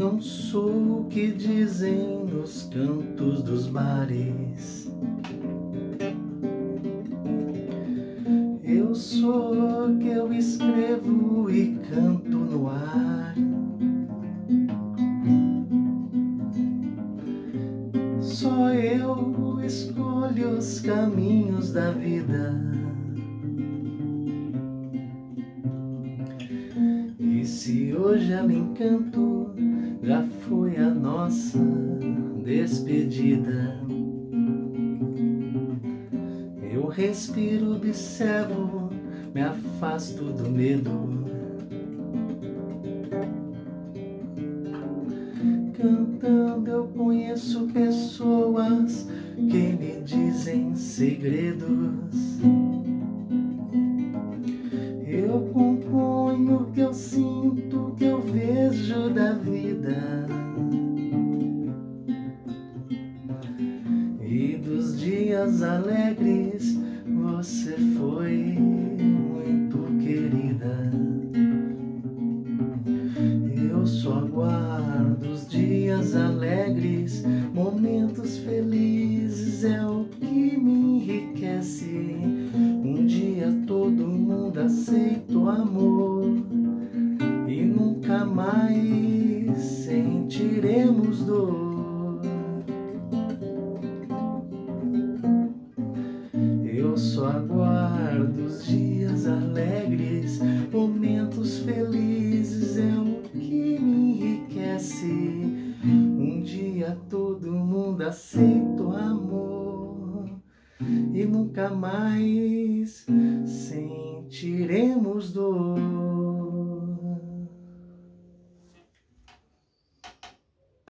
Não sou o que dizem nos cantos dos mares. Eu sou o que eu escrevo e canto no ar. Só eu escolho os caminhos da vida. E se hoje ela encanto, já foi a nossa despedida. Eu respiro, observo, me afasto do medo. Cantando eu conheço pessoas que me dizem segredos. Eu componho o que eu sinto, o que eu vejo da vida. E dos dias alegres você foi muito querida. Eu só aguardo os dias alegres, momentos felizes é o que me enriquece. Um dia todo mundo aceita o amor e nunca mais sentiremos dor. Eu só aguardo os dias alegres, momentos felizes é o que me enriquece. Um dia todo mundo aceita o amor e nunca mais sentiremos dor.